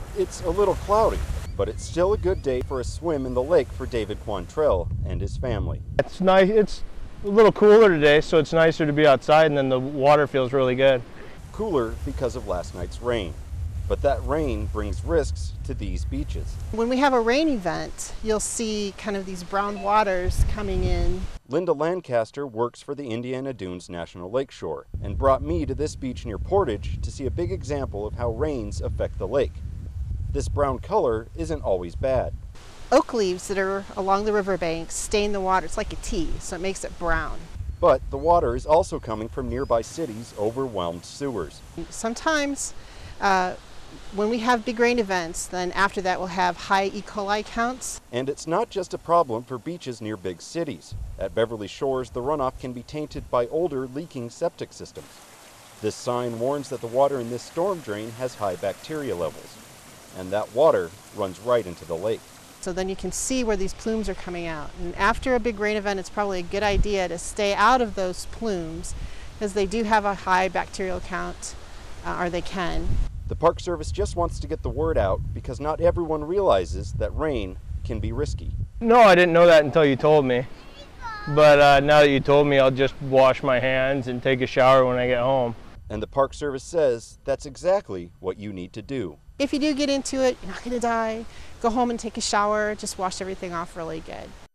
It's a little cloudy, but it's still a good day for a swim in the lake for David Quantrell and his family. It's nice. It's a little cooler today, so it's nicer to be outside, and then the water feels really good. Cooler because of last night's rain, but that rain brings risks to these beaches. When we have a rain event, you'll see kind of these brown waters coming in. Linda Lancaster works for the Indiana Dunes National Lakeshore and brought me to this beach near Portage to see a big example of how rains affect the lake. This brown color isn't always bad. Oak leaves that are along the riverbanks stain the water. It's like a tea, so it makes it brown. But the water is also coming from nearby cities' overwhelmed sewers. Sometimes when we have big rain events, then after that we'll have high E. coli counts. And it's not just a problem for beaches near big cities. At Beverly Shores, the runoff can be tainted by older leaking septic systems. This sign warns that the water in this storm drain has high bacteria levels, and that water runs right into the lake. So then you can see where these plumes are coming out. And after a big rain event, it's probably a good idea to stay out of those plumes because they do have a high bacterial count, or they can. The Park Service just wants to get the word out because not everyone realizes that rain can be risky. No, I didn't know that until you told me. But now that you told me, I'll just wash my hands and take a shower when I get home. And the Park Service says that's exactly what you need to do. If you do get into it, you're not going to die. Go home and take a shower. Just wash everything off really good.